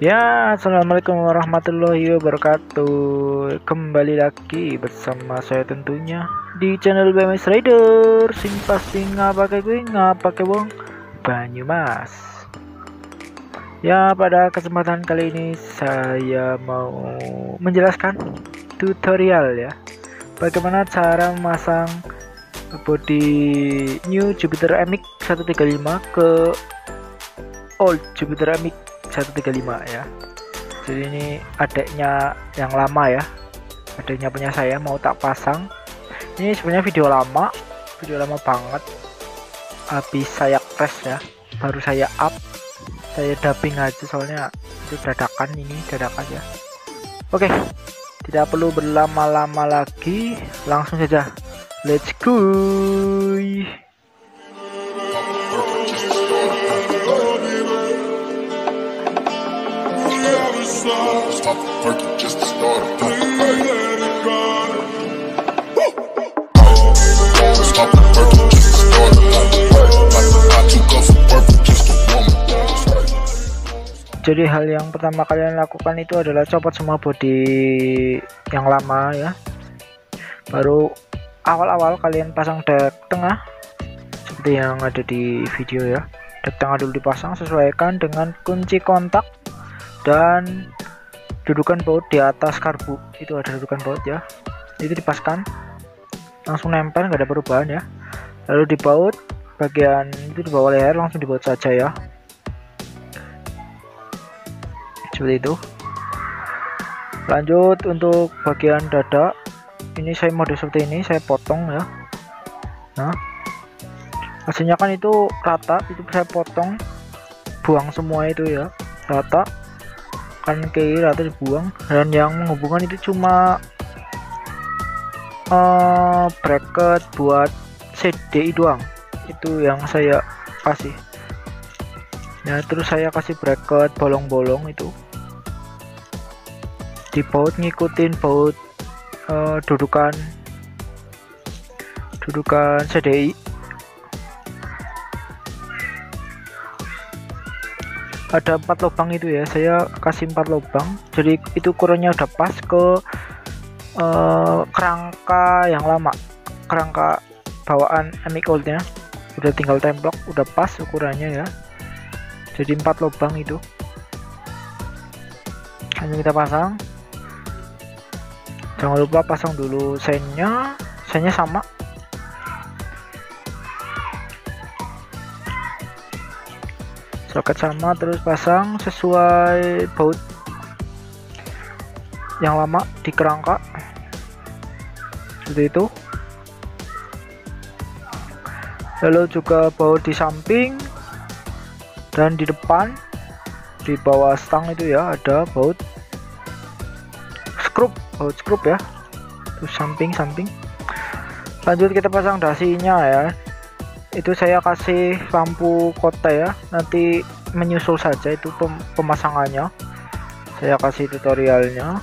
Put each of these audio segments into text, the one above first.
Ya, assalamualaikum warahmatullahi wabarakatuh. Kembali lagi bersama saya tentunya di channel BMS Rider. Sing pasti ngapake gue ngapake wong Banyumas. Ya, pada kesempatan kali ini saya mau menjelaskan tutorial ya, bagaimana cara memasang body new Jupiter MX 135 ke old Jupiter MX 135 ya. Jadi ini adeknya yang lama ya, adeknya punya saya mau tak pasang. Ini sebenarnya video lama banget, habis saya crash ya, baru saya up, saya dubbing aja soalnya itu dadakan ya. Oke, tidak perlu berlama-lama lagi, langsung saja let's go. Jadi hal yang pertama kalian lakukan itu adalah copot semua body yang lama ya. Baru awal-awal kalian pasang dek tengah seperti yang ada di video ya. Dek tengah dulu dipasang, sesuaikan dengan kunci kontak dan dudukan baut di atas karbu. Itu ada dudukan baut ya, itu dipaskan langsung nempel, nggak ada perubahan ya. Lalu di baut bagian itu di bawah leher langsung dibaut saja ya, seperti itu. Lanjut untuk bagian dada, ini saya mode seperti ini, saya potong ya. Nah, hasilnya kan itu rata, itu saya potong, buang semua itu ya, rata kan kiri rata dibuang. Dan yang menghubungkan itu cuma bracket buat CDI doang, itu yang saya kasih ya. Terus saya kasih bracket bolong-bolong itu di baut, ngikutin baut dudukan CDI. Ada 4 lubang itu ya, saya kasih 4 lubang, jadi itu ukurannya udah pas ke kerangka yang lama, kerangka bawaan MX oldnya, udah tinggal templok, udah pas ukurannya ya. Jadi 4 lubang itu. Lalu kita pasang, jangan lupa pasang dulu sennya sama, soket sama, terus pasang sesuai baut yang lama di kerangka seperti itu. Lalu juga baut di samping dan di depan, di bawah stang itu ya, ada baut skrup ya, terus samping. Lanjut kita pasang dasinya ya, itu saya kasih lampu kota ya, nanti menyusul saja itu pemasangannya, saya kasih tutorialnya.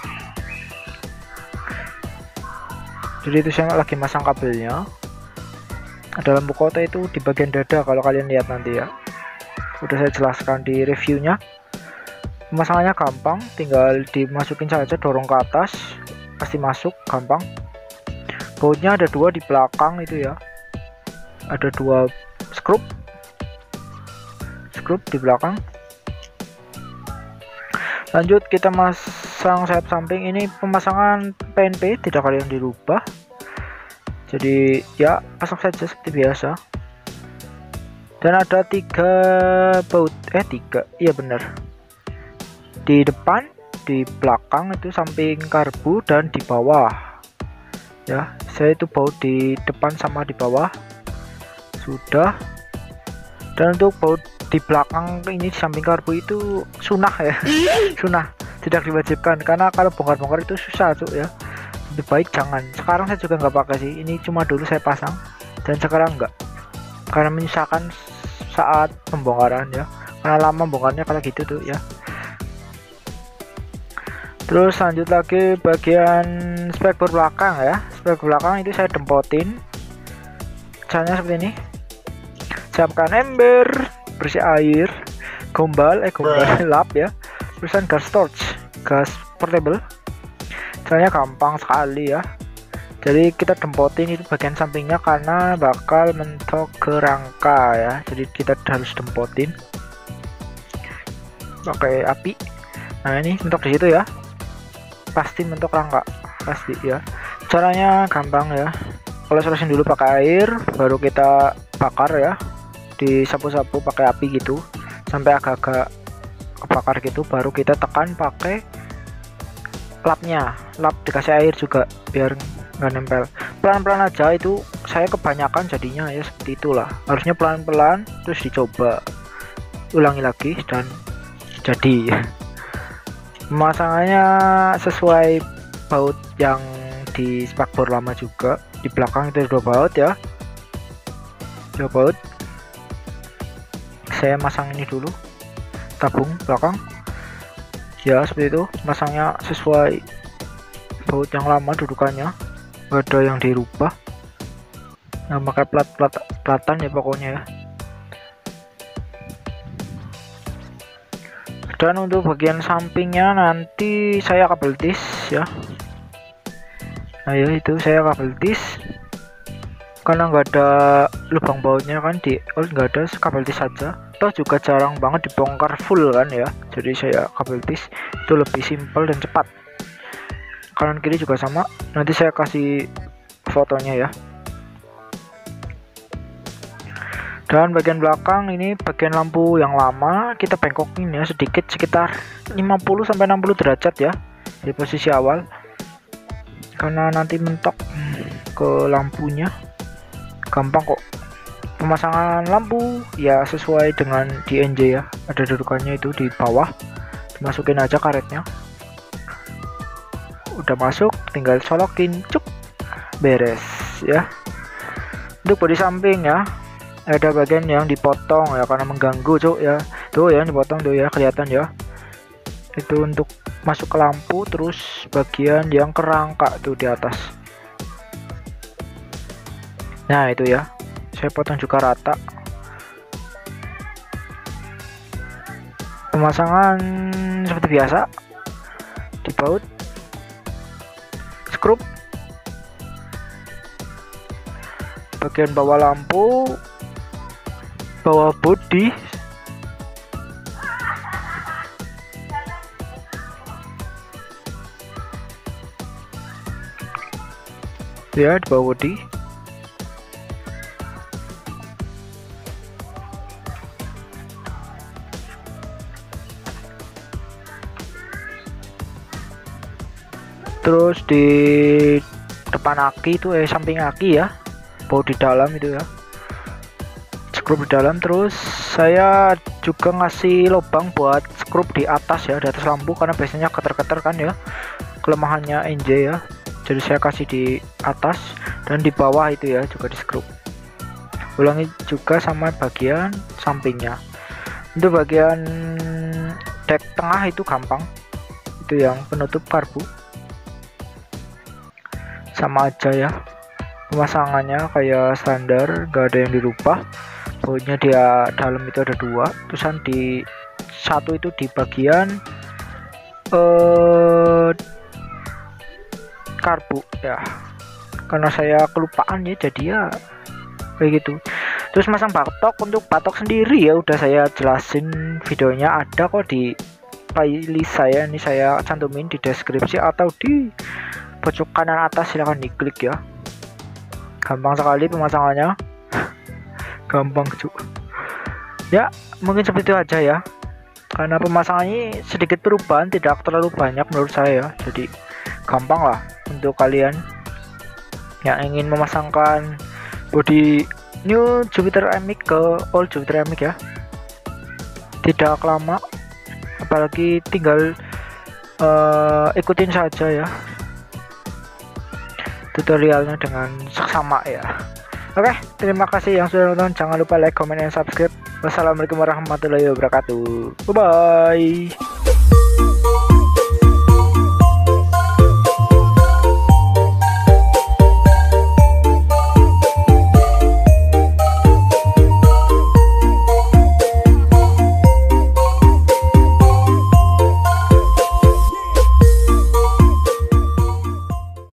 Jadi itu saya lagi masang kabelnya, ada lampu kota itu di bagian dada kalau kalian lihat nanti ya, udah saya jelaskan di reviewnya. Pemasangannya gampang, tinggal dimasukin saja, dorong ke atas pasti masuk, gampang. Bautnya ada 2 di belakang itu ya, ada 2 skrup di belakang. Lanjut kita masang sayap samping, ini pemasangan PNP tidak kalian dirubah, jadi ya pasang saja seperti biasa. Dan ada 3 baut, 3 iya benar, di depan, di belakang itu samping karbu, dan di bawah ya. Saya itu baut di depan sama di bawah sudah. Dan untuk baut di belakang ini di samping karbu itu sunnah ya, sunnah, tidak diwajibkan, karena kalau bongkar-bongkar itu susah tuh ya, lebih baik jangan. Sekarang saya juga nggak pakai sih, ini cuma dulu saya pasang dan sekarang enggak, karena menyusahkan saat pembongkaran ya, karena lama bongkarnya kalau gitu tuh ya. Terus lanjut lagi bagian spekbor belakang ya, spekbor belakang itu saya dempotin, caranya seperti ini. Siapkan ember, bersih air, gombal lap ya, tulisan gas storage, gas portable. Caranya gampang sekali ya. Jadi kita dempotin itu bagian sampingnya karena bakal mentok ke rangka ya. Jadi kita harus dempotin pakai api. Nah ini mentok di situ ya, pasti mentok rangka pasti ya. Caranya gampang ya, oles-olesin dulu pakai air, baru kita bakar ya, disapu-sapu pakai api gitu sampai agak-agak kebakar gitu, baru kita tekan pakai lapnya, lap dikasih air juga biar nggak nempel. Pelan-pelan aja, itu saya kebanyakan jadinya ya seperti itulah, harusnya pelan-pelan terus dicoba ulangi lagi dan jadi. Pemasangannya sesuai baut yang di spakbor lama juga, di belakang itu 2 baut ya, 2 baut. Saya masang ini dulu, tabung belakang ya, seperti itu. Masangnya sesuai baut yang lama dudukannya, nggak ada yang dirubah. Nah pakai platan ya pokoknya ya. Dan untuk bagian sampingnya nanti saya kabel tis ya. Nah ya itu saya kabel tis karena nggak ada lubang bautnya kan, nggak ada, kabel tis saja. Toh juga jarang banget dibongkar full kan ya, jadi saya kabel tis itu lebih simpel dan cepat. Kanan kiri juga sama, nanti saya kasih fotonya ya. Dan bagian belakang ini bagian lampu yang lama kita bengkokin ya sedikit, sekitar 50-60 derajat ya di posisi awal, karena nanti mentok ke lampunya. Gampang kok pemasangan lampu ya, sesuai dengan DNJ ya, ada dudukannya itu di bawah, dimasukin aja karetnya. Udah masuk tinggal colokin, cuk, beres ya. Untuk bodi samping ya, ada bagian yang dipotong ya karena mengganggu cuk ya, tuh ya dipotong tuh ya, kelihatan ya, itu untuk masuk ke lampu. Terus bagian yang kerangka tuh di atas, nah itu ya saya potong juga rata. Pemasangan seperti biasa, dibaut, skrup bagian bawah lampu, bawah bodi, ya di bawah bodi. Terus di depan aki itu samping aki ya, baut di dalam itu ya, skrup di dalam. Terus saya juga ngasih lubang buat skrup di atas ya, di atas lampu, karena biasanya keter-keter kan ya, kelemahannya NJ ya. Jadi saya kasih di atas dan di bawah itu ya juga di skrup. Ulangi juga sama bagian sampingnya. Untuk bagian dek tengah itu gampang, itu yang penutup karbu, sama aja ya pemasangannya kayak standar, gak ada yang dirubah. Bautnya dia dalam itu ada 2, terusan di satu itu di bagian karbu ya, karena saya kelupaan ya, jadi ya kayak gitu. Terus masang batok, untuk batok sendiri ya udah saya jelasin, videonya ada kok di playlist saya, ini saya cantumin di deskripsi atau di pojok kanan atas, silahkan diklik ya. Gampang sekali pemasangannya, gampang cuy ya. Mungkin seperti itu aja ya, karena pemasangannya sedikit perubahan, tidak terlalu banyak menurut saya, jadi gampang lah untuk kalian yang ingin memasangkan bodi new Jupiter MX ke old Jupiter MX ya. Tidak lama, apalagi tinggal ikutin saja ya tutorialnya dengan seksama ya. Oke, terima kasih yang sudah nonton, jangan lupa like, comment, dan subscribe. Wassalamualaikum warahmatullahi wabarakatuh, bye bye.